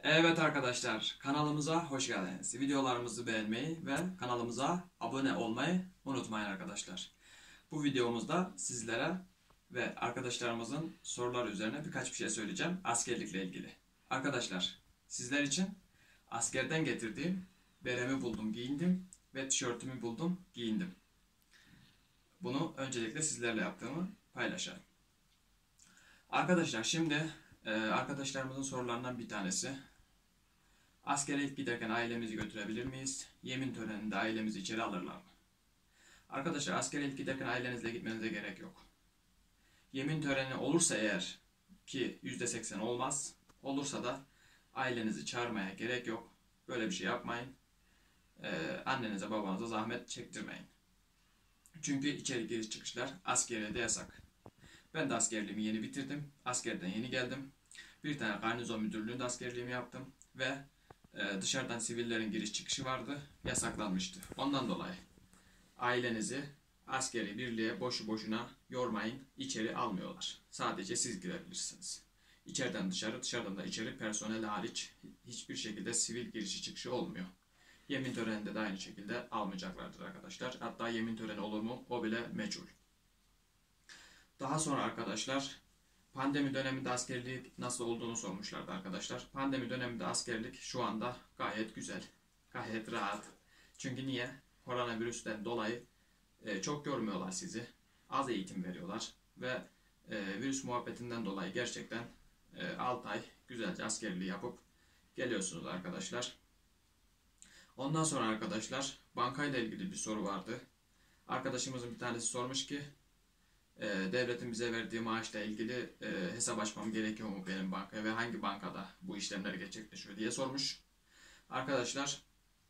Evet arkadaşlar, kanalımıza hoş geldiniz. Videolarımızı beğenmeyi ve kanalımıza abone olmayı unutmayın arkadaşlar. Bu videomuzda sizlere ve arkadaşlarımızın soruları üzerine birkaç bir şey söyleyeceğim askerlikle ilgili. Arkadaşlar, sizler için askerden getirdiğim beremi buldum, giyindim ve tişörtümü buldum, giyindim. Bunu öncelikle sizlerle yaptığımı paylaşayım. Arkadaşlar şimdi arkadaşlarımızın sorularından bir tanesi. Askere ilk giderken ailemizi götürebilir miyiz? Yemin töreninde ailemizi içeri alırlar mı? Arkadaşlar askere ilk giderken ailenizle gitmenize gerek yok. Yemin töreni olursa eğer ki %80 olmaz. Olursa da ailenizi çağırmaya gerek yok. Böyle bir şey yapmayın. Annenize babanıza zahmet çektirmeyin. Çünkü içeri giriş çıkışlar askeriyede yasak. Ben de askerliğimi yeni bitirdim. Askerden yeni geldim. Bir tane garnizon müdürlüğünde askerliğimi yaptım. Ve dışarıdan sivillerin giriş çıkışı vardı. Yasaklanmıştı. Ondan dolayı ailenizi askeri birliğe boşu boşuna yormayın. İçeri almıyorlar. Sadece siz girebilirsiniz. İçeriden dışarı, dışarıdan da içeri personel hariç hiçbir şekilde sivil girişi çıkışı olmuyor. Yemin töreninde de aynı şekilde almayacaklardır arkadaşlar. Hatta yemin töreni olur mu o bile meçhul. Daha sonra arkadaşlar pandemi döneminde askerlik nasıl olduğunu sormuşlardı arkadaşlar. Pandemi döneminde askerlik şu anda gayet güzel. Gayet rahat. Çünkü niye? Koronavirüsten dolayı çok görmüyorlar sizi. Az eğitim veriyorlar. Ve virüs muhabbetinden dolayı gerçekten 6 ay güzelce askerliği yapıp geliyorsunuz arkadaşlar. Ondan sonra arkadaşlar bankayla ilgili bir soru vardı. Arkadaşımızın bir tanesi sormuş ki devletin bize verdiği maaşla ilgili hesap açmam gerekiyor mu benim bankaya ve hangi bankada bu işlemler gerçekleşiyor diye sormuş. Arkadaşlar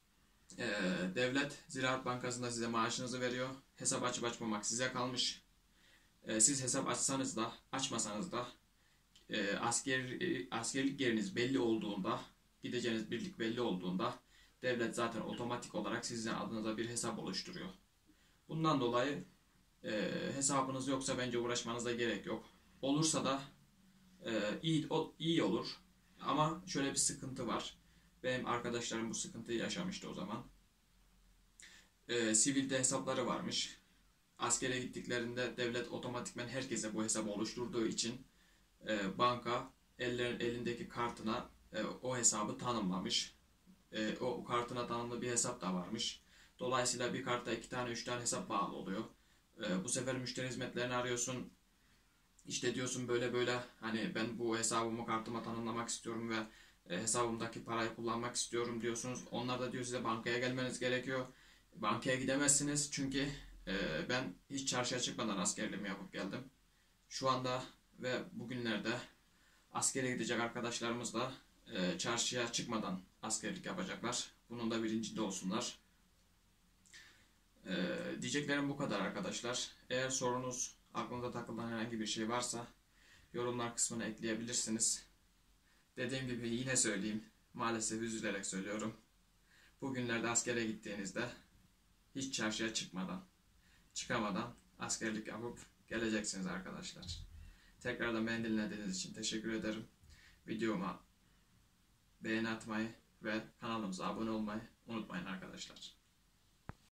devlet Ziraat Bankası'nda size maaşınızı veriyor. Hesap açıp açmamak size kalmış. Siz hesap açsanız da açmasanız da askerlik yeriniz belli olduğunda, gideceğiniz birlik belli olduğunda devlet zaten otomatik olarak sizin adınıza bir hesap oluşturuyor. Bundan dolayı hesabınız yoksa bence uğraşmanıza gerek yok. Olursa da iyi olur. Ama şöyle bir sıkıntı var. Benim arkadaşlarım bu sıkıntıyı yaşamıştı o zaman. Sivilde hesapları varmış. Askere gittiklerinde devlet otomatikman herkese bu hesabı oluşturduğu için banka elindeki kartına o hesabı tanımlamış. O kartına tanımlı bir hesap da varmış. Dolayısıyla bir kartta 2 tane 3 tane hesap bağlı oluyor. Bu sefer müşteri hizmetlerini arıyorsun. İşte diyorsun böyle böyle hani ben bu hesabımı kartıma tanımlamak istiyorum ve hesabımdaki parayı kullanmak istiyorum diyorsunuz. Onlar da diyor size bankaya gelmeniz gerekiyor. Bankaya gidemezsiniz çünkü ben hiç çarşıya çıkmadan askerliğimi yapıp geldim. Şu anda ve bugünlerde askere gidecek arkadaşlarımız da çarşıya çıkmadan askerlik yapacaklar. Bunun da bilincinde olsunlar. Diyeceklerim bu kadar arkadaşlar. Eğer sorunuz aklınıza takılan herhangi bir şey varsa yorumlar kısmına ekleyebilirsiniz. Dediğim gibi yine söyleyeyim. Maalesef üzülerek söylüyorum. Bugünlerde askere gittiğinizde hiç çarşıya çıkamadan askerlik yapıp geleceksiniz arkadaşlar. Tekrardan beni dinlediğiniz için teşekkür ederim. Videoma beğeni atmayı ve kanalımıza abone olmayı unutmayın arkadaşlar.